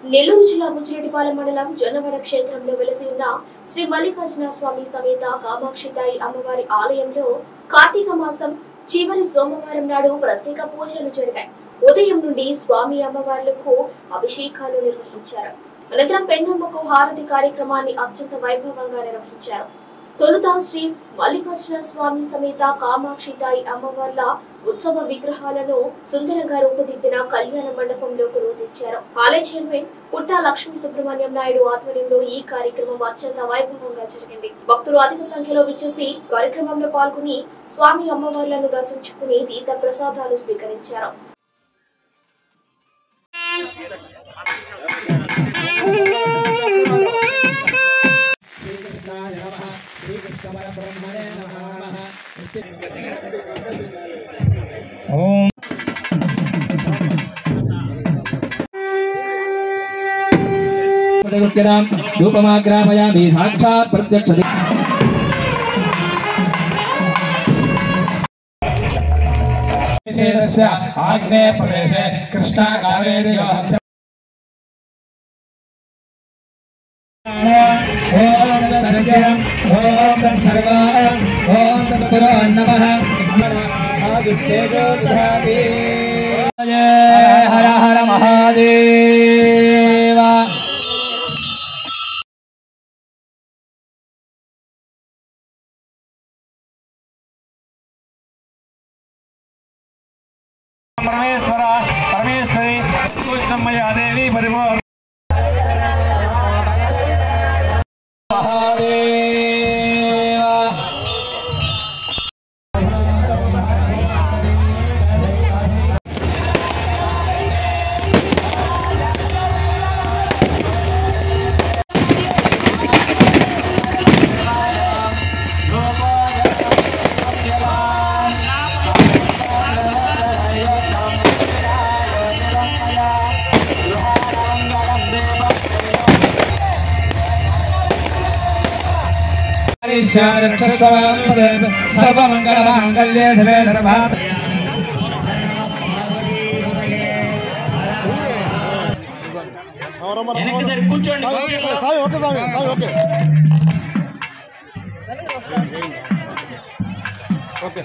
నెల్లూరు జిల్లా బుచ్చిరెడ్డిపాలెం మండలం జొన్నవాడ క్షేత్రంలో వెలసి ఉన్న శ్రీ మల్లికార్జున స్వామి సమేత కామాక్షితాయి అమ్మవారి ఆలయంలో కార్తీక మాసం చివరి సోమవారం నాడు ప్రత్యేక పూజలు జరిగాయి. ఉదయం నుండి స్వామి అమ్మవార్లకు అభిషేకాలు నిర్వహించారు. అనంతరం పెన్నమ్మకు హారతి కార్యక్రమాన్ని అత్యంత వైభవంగా నిర్వహించారు. తొలుత శ్రీ మల్లికార్జున స్వామి సమేత కామాక్షితాయి అమ్మవార్ల ఉత్సవ విగ్రహాలను సుందరంగా రూపుదిద్దిన కళ్యాణ మండపంలో కొలువుతీర్చారు. ఆలయ చైర్మన్ పుట్టా లక్ష్మీ సుబ్రహ్మణ్యం నాయుడు ఆధ్వర్యంలో ఈ కార్యక్రమం అత్యంత వైభవంగా జరిగింది. భక్తులు అధిక సంఖ్యలో విచ్చేసి కార్యక్రమంలో పాల్గొని స్వామి అమ్మవార్లను దర్శించుకుని తీర్థ ప్రసాదాలు స్వీకరించారు. धूपमाग्रापयामि साक्षात् प्रत्यक्ष आग्नेय प्रदेशे कृष्णा कावेरी हर हर महादेव। परमेश्वर परमेश्वरी कृष्णमया देवी परिपूर्ण सर्वमंगलमांगल्ये शिवे सर्वात् కూర్చోండి Sai okay Sai okay okay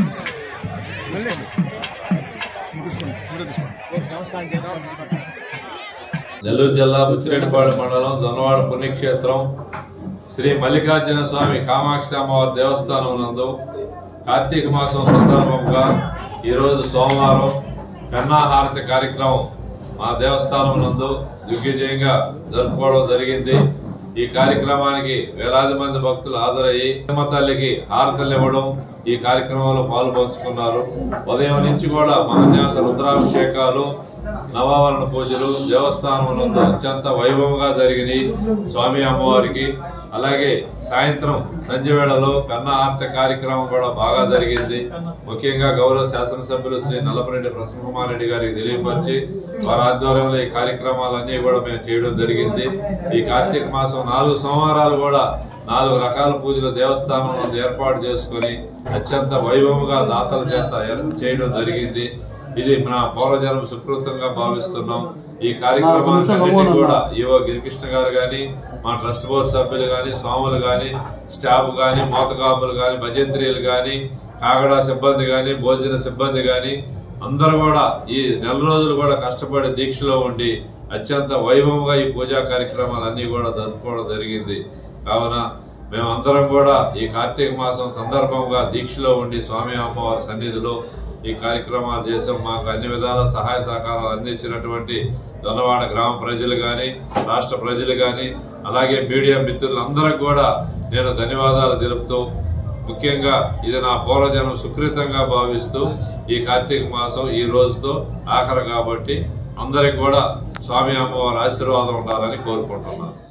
Nellore జిల్లా బుచ్చిరెడ్డిపాలెం మండలం జొన్నవాడ పుణ్యక్షేత్రం శ్రీ మల్లికార్జున స్వామి కామాక్షి అమ్మవారి దేవస్థానం నందు కార్తీక మాసం సందర్భంగా ఈరోజు సోమవారం పెన్నాహారతి కార్యక్రమం మా దేవస్థానం నందు దిగ్విజయంగా జరుపుకోవడం జరిగింది. ఈ కార్యక్రమానికి వేలాది మంది భక్తులు హాజరయ్యి అమ్మ తల్లికి హారతలు ఇవ్వడం ఈ కార్యక్రమంలో పాల్పంచుకున్నారు. ఉదయం నుంచి కూడా మహాన్యాస రుద్రాభిషేకాలు నవావరణ పూజలు దేవస్థానం నందు అత్యంత వైభవంగా జరిగినాయి స్వామి అమ్మవారికి. అలాగే సాయంత్రం సంధ్య వేళలో పెన్నాహారతి కార్యక్రమం కూడా బాగా జరిగింది. ముఖ్యంగా గౌరవ శాసనసభ్యులు శ్రీ నల్లపరెడ్డి ప్రసన్నకుమార్ రెడ్డి గారికి తెలియపరిచి వారి ఆధ్వర్యంలో ఈ కార్యక్రమాలన్నీ కూడా మేము చేయడం జరిగింది. ఈ కార్తీక మాసం 4 సోమవారాలు కూడా 4 రకాల పూజలు దేవస్థానం ఏర్పాటు చేసుకుని అత్యంత వైభవంగా దాతల చేత చేయడం జరిగింది. ఇది మన పూర్వజన్మ సుకృతంగా భావిస్తున్నాం. ఈ కార్యక్రమాన్ని కూడా ఈవో గిరికృష్ణ గారు గాని, మా ట్రస్ట్ బోర్డు సభ్యులు గాని, స్వాములు గాని, స్టాఫ్ గాని, మోతకాపులు గాని, భజంత్రీలు గాని, కాగడా సిబ్బంది గాని, భోజన సిబ్బంది గాని అందరూ కూడా ఈ నెల రోజులు కూడా కష్టపడి దీక్షలో ఉండి అత్యంత వైభవంగా ఈ పూజా కార్యక్రమాలన్నీ కూడా జరుపుకోవడం జరిగింది. కావున మేమందరం కూడా ఈ కార్తీక మాసం సందర్భంగా దీక్షలో ఉండి స్వామి అమ్మవారి సన్నిధిలో ఈ కార్యక్రమాలు చేసాం. మాకు అన్ని విధాల సహాయ సహకారాలు అందించినటువంటి జొన్నవాడ గ్రామ ప్రజలు కానీ, రాష్ట్ర ప్రజలు కానీ, అలాగే మీడియా మిత్రులందరికీ కూడా నేను ధన్యవాదాలు తెలుపుతూ, ముఖ్యంగా ఇది నా పూర్వజన్మ సుకృతంగా భావిస్తూ ఈ కార్తీక మాసం ఈ రోజుతో ఆఖరు కాబట్టి అందరికి కూడా స్వామి అమ్మవారి ఆశీర్వాదం ఉండాలని కోరుకుంటున్నాను.